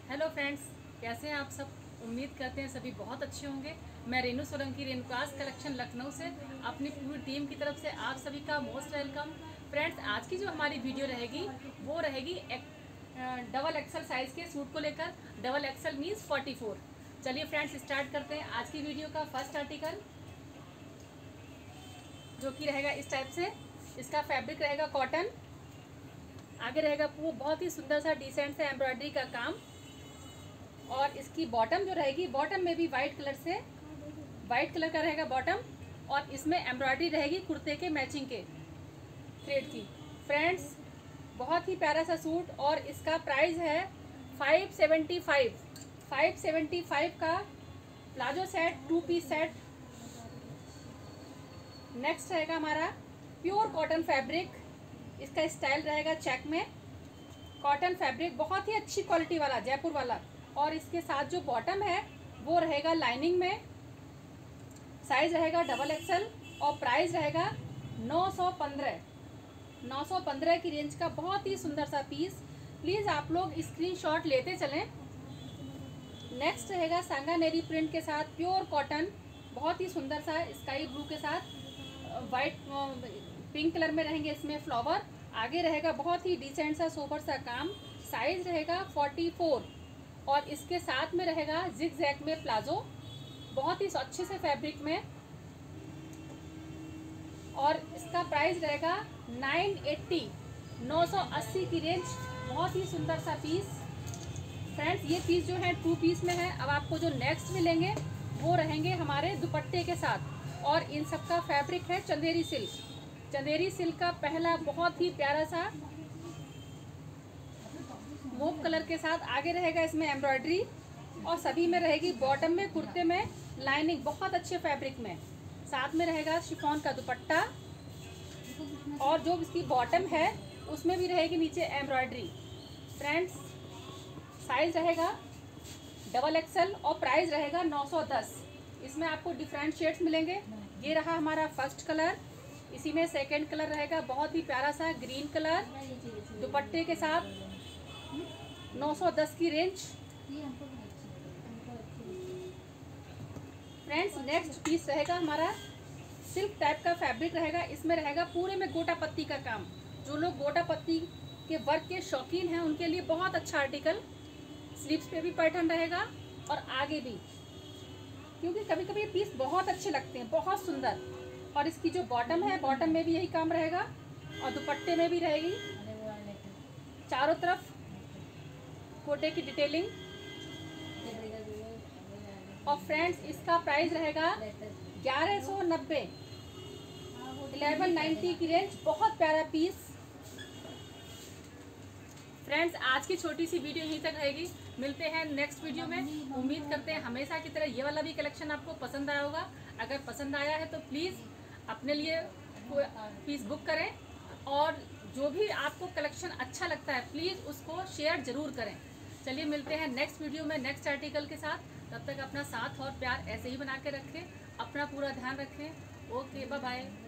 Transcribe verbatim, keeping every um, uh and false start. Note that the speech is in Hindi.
हेलो फ्रेंड्स, कैसे हैं आप सब। उम्मीद करते हैं सभी बहुत अच्छे होंगे। मैं रेनू सोलंकी रेणुकास कलेक्शन लखनऊ से अपनी पूरी टीम की तरफ से आप सभी का मोस्ट वेलकम। फ्रेंड्स, आज की जो हमारी वीडियो रहेगी वो रहेगी एक, डबल एक्सल साइज़ के सूट को लेकर। Double XL means forty four. चलिए फ्रेंड्स, स्टार्ट करते हैं आज की वीडियो का फर्स्ट आर्टिकल, जो कि रहेगा इस टाइप से। इसका फैब्रिक रहेगा कॉटन, आगे रहेगा वो बहुत ही सुंदर सा डिसेंट सा एम्ब्रॉयडरी का काम, और इसकी बॉटम जो रहेगी, बॉटम में भी वाइट कलर से वाइट कलर का रहेगा बॉटम, और इसमें एम्ब्रॉयडरी रहेगी कुर्ते के मैचिंग के थ्रेड की। फ्रेंड्स, बहुत ही प्यारा सा सूट, और इसका प्राइस है five seventy five. Five seventy five का palazzo set, two piece set. Next रहेगा हमारा प्योर कॉटन फैब्रिक। इसका स्टाइल रहेगा चेक में, कॉटन फैब्रिक बहुत ही अच्छी क्वालिटी वाला, जयपुर वाला। और इसके साथ जो बॉटम है वो रहेगा लाइनिंग में। साइज रहेगा डबल एक्सल, और प्राइस रहेगा नौ सौ पंद्रह। नौ सौ पंद्रह की रेंज का बहुत ही सुंदर सा पीस। प्लीज़ आप लोग स्क्रीनशॉट लेते चलें। नेक्स्ट रहेगा सांगानेरी प्रिंट के साथ प्योर कॉटन, बहुत ही सुंदर सा स्काई ब्लू के साथ वाइट पिंक कलर में रहेंगे इसमें फ्लावर। आगे रहेगा बहुत ही डिसेंट सा सोबर सा काम। साइज रहेगा फोर्टी फोर, और इसके साथ में रहेगा जिग जैग में प्लाजो, बहुत ही अच्छे से फैब्रिक में। और इसका प्राइस रहेगा नाइन एट्टी, नौ सौ अस्सी की रेंज। बहुत ही सुंदर सा पीस। फ्रेंड्स, ये पीस जो है टू पीस में है। अब आपको जो नेक्स्ट मिलेंगे वो रहेंगे हमारे दुपट्टे के साथ, और इन सब का फैब्रिक है चंदेरी सिल्क। चंदेरी सिल्क का पहला बहुत ही प्यारा सा मोव कलर के साथ आगे रहेगा इसमें एम्ब्रॉयडरी, और सभी में रहेगी बॉटम में कुर्ते में लाइनिंग बहुत अच्छे फैब्रिक में। साथ में रहेगा शिफॉन का दुपट्टा, और जो इसकी बॉटम है उसमें भी रहेगी नीचे एम्ब्रॉयडरी। फ्रेंड्स, साइज रहेगा डबल एक्सल, और प्राइस रहेगा नौ सौ दस। इसमें आपको डिफरेंट शेड्स मिलेंगे। ये रहा हमारा फर्स्ट कलर, इसी में सेकेंड कलर रहेगा बहुत ही प्यारा सा ग्रीन कलर दुपट्टे के साथ। नौ सौ दस की रेंज। फ्रेंड्स, नेक्स्ट पीस रहेगा हमारा सिल्क टाइप का फैब्रिक रहेगा। इसमें रहेगा पूरे में गोटा पत्ती का काम। जो लोग गोटा पत्ती के वर्क के शौकीन हैं उनके लिए बहुत अच्छा आर्टिकल। स्लीव्स पे भी पैटर्न रहेगा और आगे भी, क्योंकि कभी कभी ये पीस बहुत अच्छे लगते हैं, बहुत सुंदर। और इसकी जो बॉटम है, बॉटम में भी यही काम रहेगा, और दुपट्टे में भी रहेगी चारों तरफ गोटे की डिटेलिंग। और फ्रेंड्स, इसका प्राइस रहेगा ग्यारह सौ नब्बे, इलेवन नाइन्टी की रेंज। बहुत प्यारा पीस। फ्रेंड्स, आज की छोटी सी वीडियो यहीं तक रहेगी। मिलते हैं नेक्स्ट वीडियो में। उम्मीद करते हैं हमेशा की तरह ये वाला भी कलेक्शन आपको पसंद आया होगा। अगर पसंद आया है तो प्लीज़ अपने लिए पीस बुक करें, और जो भी आपको कलेक्शन अच्छा लगता है प्लीज़ उसको शेयर ज़रूर करें। चलिए, मिलते हैं नेक्स्ट वीडियो में नेक्स्ट आर्टिकल के साथ। तब तक अपना साथ और प्यार ऐसे ही बना के रखें, अपना पूरा ध्यान रखें। Okay, bye bye.